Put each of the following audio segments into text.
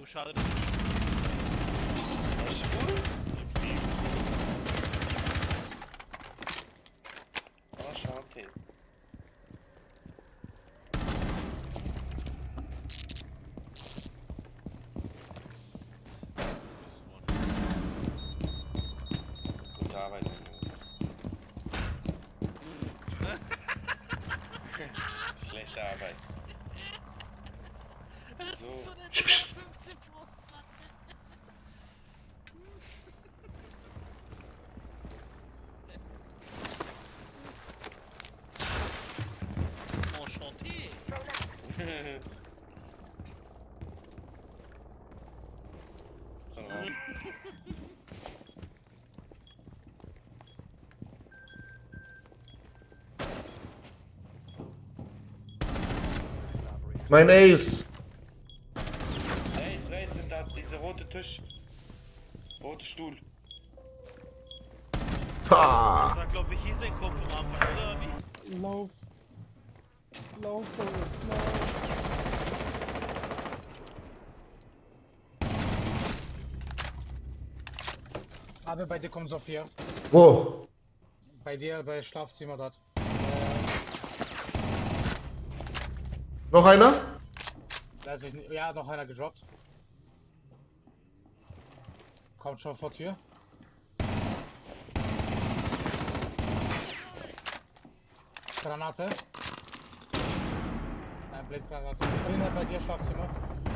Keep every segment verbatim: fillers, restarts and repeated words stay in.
schade, dass ich... Echt cool? Ah, schade. Gute Arbeit. Schlechte Arbeit. So. fünfzehn Plus, Mann. Enchanté. So. Mein Ace! Rechts, rechts sind da dieser rote Tisch. Roter Stuhl. Ha! Das war, glaube ich, hier sein Kopf am Anfang, oder wie? Lauf. Lauf, Forrest, lauf. Aber bei dir kommt Sophia. Wo? Bei dir, bei Schlafzimmer dort. Noch einer? Weiß ich nicht. Ja, noch einer gedroppt. Kommt schon vor Tür. Granate. Nein, Blindgranate. Drinnen bei dir Schlafzimmer.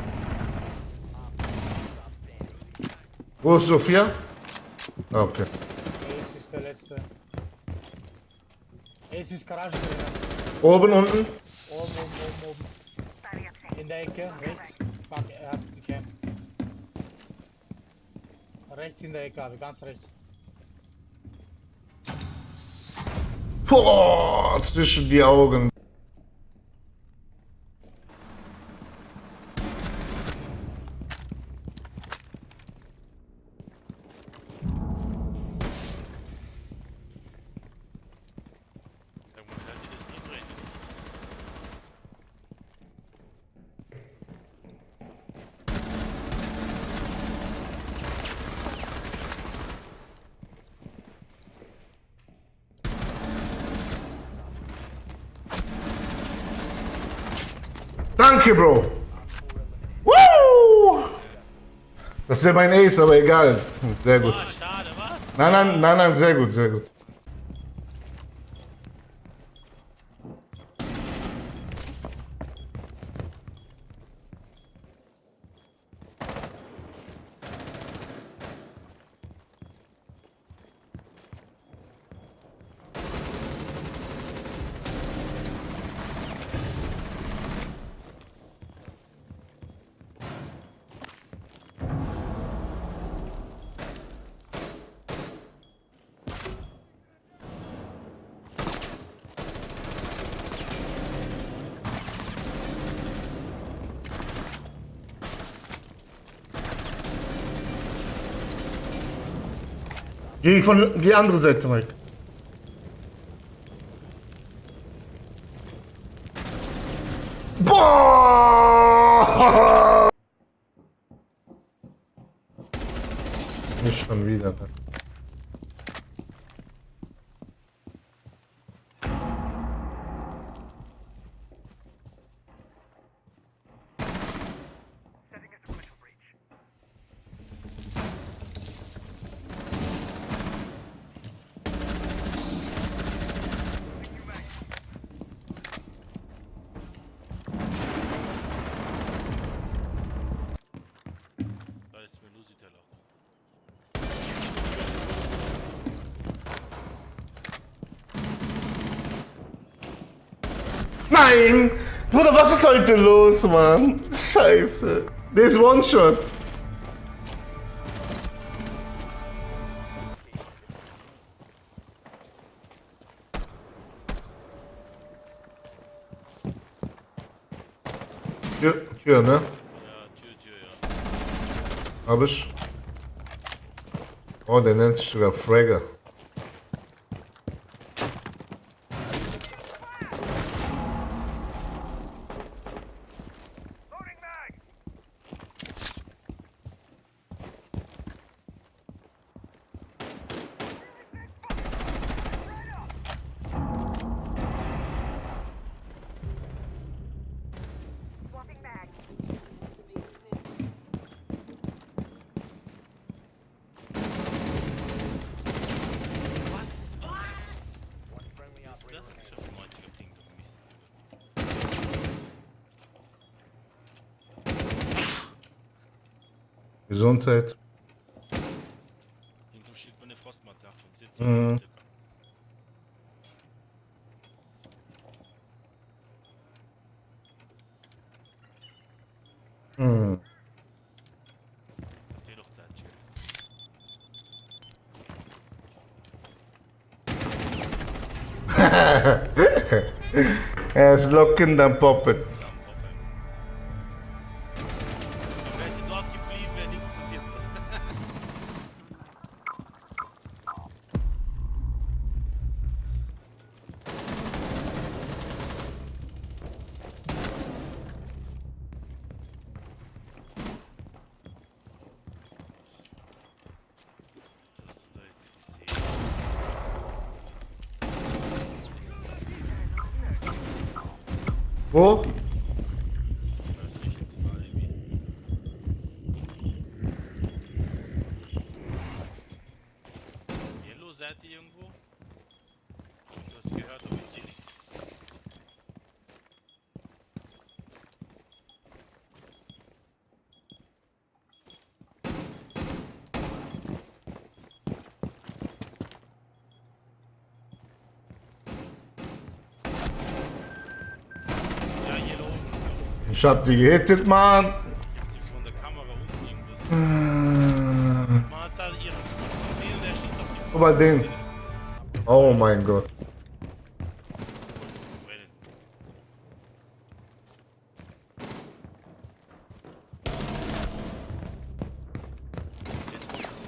Wo ist Sophia? Ah, okay. Ace ist der letzte. Ace ist Garage drinnen. Oben, unten? Oben, oben, oben, oben. In der Ecke, rechts. Fuck, er hat die Cam. Rechts in der Ecke, aber ganz rechts. Boah, zwischen die Augen. Irgendwann hört ihr das nicht reden. Danke, Bro! Woo! Das ist ja mein Ace, aber egal. Sehr gut. Ah, schade, was? Nein, nein, nein, nein, sehr gut, sehr gut. Geh von die andere Seite, Mike. Boah! Nicht schon wieder. Ne? Da ist mir Lucy-Teller. Nein! Bruder, was ist heute los, Mann? Scheiße. Der ist One-Shot. Tür, Tür, ne? Ja, Tür, Tür, ja. Hab ich. Oh, der nennt sich sogar Fragger. Gesundheit. Hinterm Schild war eine Frostmatte. Achtung, sitzen. Mhm. Hm. Geh doch Zeit, Schild. Er ist locken, dann poppen. Dann Pop ein. Dann wäre sie dort geblieben, wäre nichts passiert. Das ist da jetzt nicht sehen. Wo? Ich weiß nicht, war irgendwie. Yellow, seid ihr irgendwo? Hab ich was gehört, aber ich sehe nichts. Ja, Yellow. Ich hab die gehittet, Mann. Ich hab sie von der Kamera unten irgendwas. Hm. Man hat da ihren gesehen, der schießt auf die Guck mal den. Oh mein Gott. Rennen. Jetzt kommt es.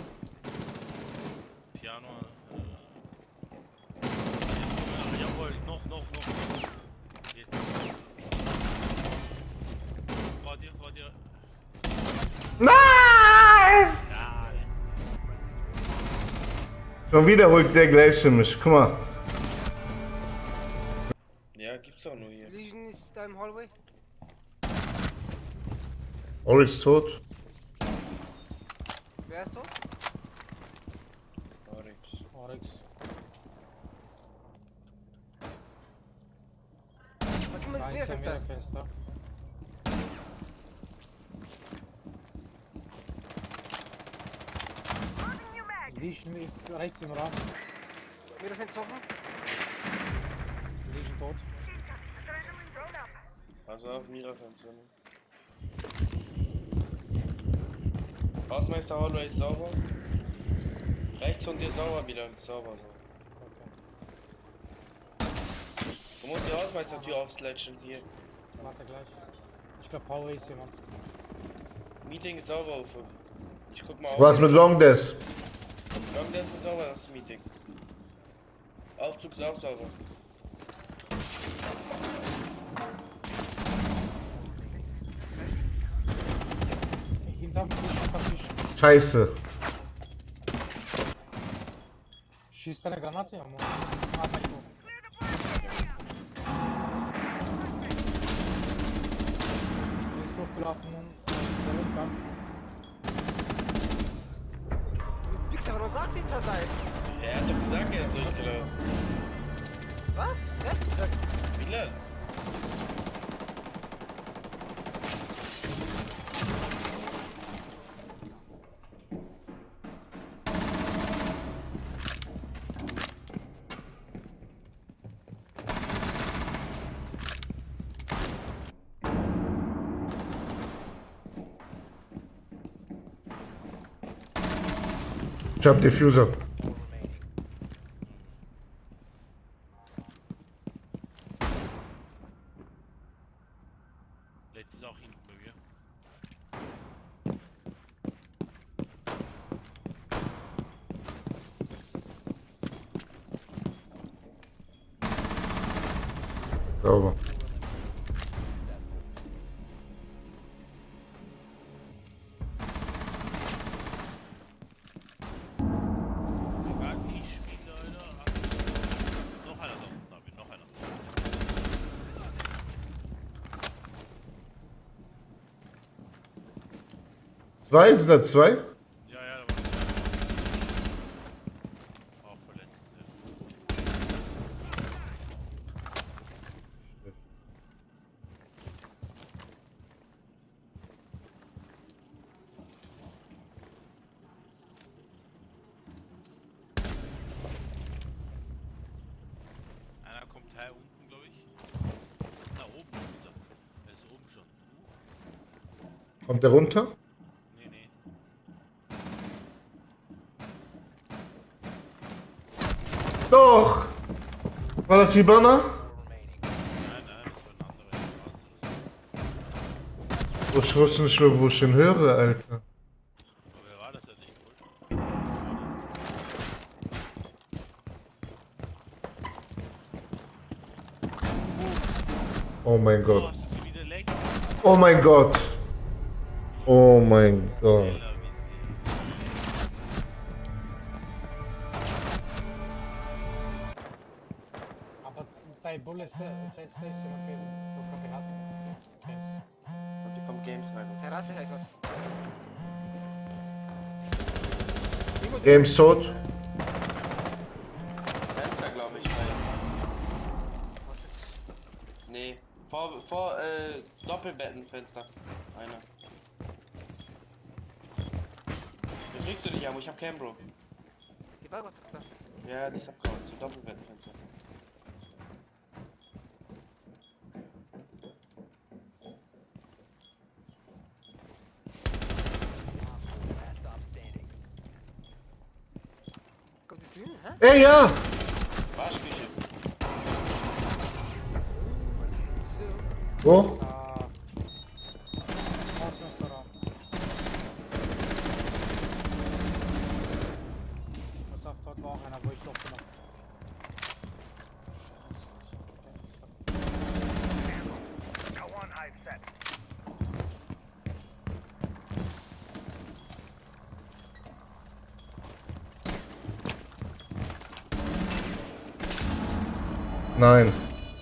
Piano. Äh. Ja, jawohl, noch, noch, noch. Jetzt. Vor dir, vor dir. Nein! Ja, Schon wieder holt der gleiche mich. Guck mal. Ja, gibt's auch nur hier. Legion ist da im Hallway. Ori ist tot. Wer ist tot? Oryx. Oryx. Warte mal, Eins ist am mir Fenster. Legion ist rechts im Raum. Mir Fenster offen. Legion tot. Also auf Mirafenster. Hausmeister Hallway ist sauber. Rechts von dir sauber wieder, sauber. So. Du musst die Hausmeistertür aufslatchen hier. Warte gleich. Ich glaube, Power ist jemand. Meeting ist sauber, Uwe. Ich guck mal auf. Was mit Long Death? Long Death ist sauber, das Meeting. Aufzug ist auch sauber. Hinterm Tisch, hinterm Tisch. Scheiße. Schießt eine Granate, ja, Mann. Ah, mein Gott. Er ist hochgelaufen und der Rückgang. Wichser, warum sagst du jetzt, dass er da ist? Er hat doch gesagt, er ist durchgelaufen. Was? Wer hat das gesagt? Bilal. Ich hab Diffuser. Letztes ist auch hinten bei mir. Sauber. Egal, ich spiele, Alter. Ach, noch einer da unten, David, noch einer. Zwei? Sind da zwei? Ja, ja, da war noch einer. Auch verletzt, ja. Kommt der runter? Nee, nee. Doch! War das die Banner? Nein, nein, das war ein anderer. Oh, ich wusste nicht mehr, wo ich den höre, Alter. Aber wer war das denn nicht? Oh mein Oh, Gott. hast du wieder Leck? Oh mein Gott. Oh mein Gott. Alter, wie sie. Aber bei Bullets PlayStation und Games, wo wir hatten. Games. Und die kommen Games rein. Terrasse, Heikos. Games tot. Fenster, glaube ich. Rein. Nee. Vor, vor äh, Doppelbettenfenster. Einer. Den kriegst du nicht, Amo. Ich hab Cambro. Die war doch da. Ja, nicht abgehauen. Zu Doppelbettenfenster. Kommt die Stream, hä? Ey, ja! Waschküche. Wo? Ah. Hausrestaurant. Pass auf, dort war auch einer, wo ich doch gemacht Nein.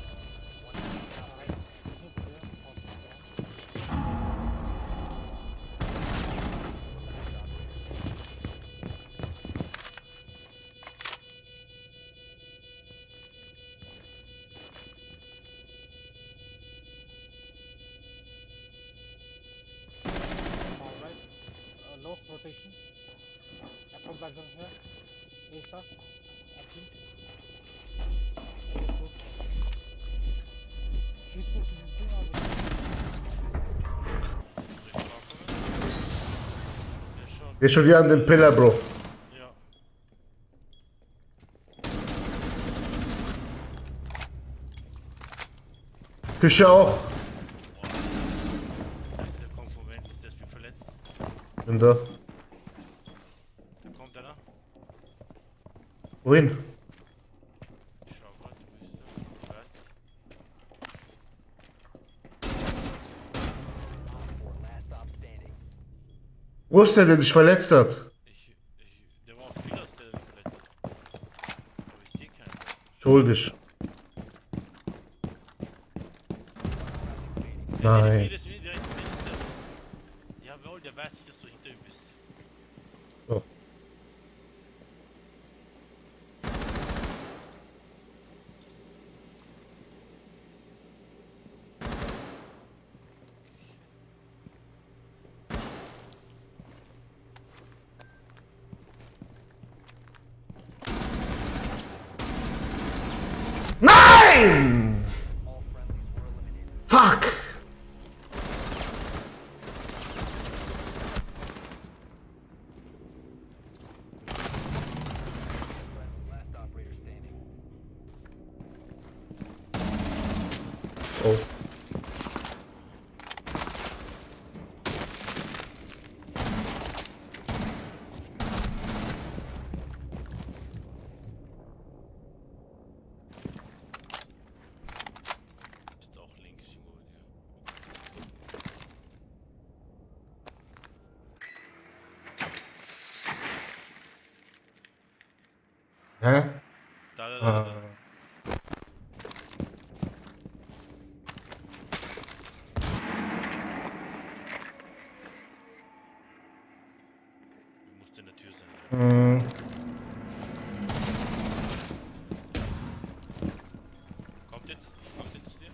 Alright. Uh, low rotation. Er kommt langsam her. Nächster. Abziehen. Alles gut. Schieß durch dieses Ding, also. Geh schon hier an den Pillar, Bro. Ja. Küche auch. Der kommt von Wendt, der ist wie verletzt. Bin da. Da kommt einer. Wohin? Ich schau mal, du bist da. Ich weiß nicht. Wo ist der, der dich verletzt hat? Ich, ich, der war auf Spieler, der mich verletzt hat. Aber ich sehe keinen. Schuldig. Nein. Der ist direkt hinter. Jawohl, der weiß nicht, dass du hinter ihm bist. So. Nein! Fuck! Oh. Ist auch links irgendwo bei dir. Hä? Da, da, da, da. Ah. Du musst in der Tür sein. Ja. Hm. Kommt jetzt, kommt jetzt zu dir.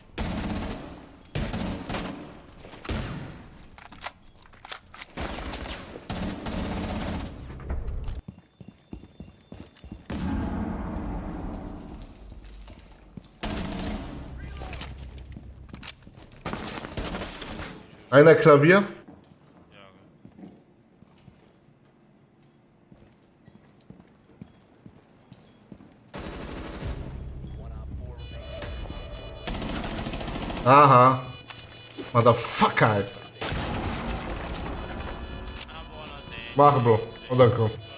Einer Klavier. Aha. Motherfucker. I have one on the... Wacht bro, oh dank u.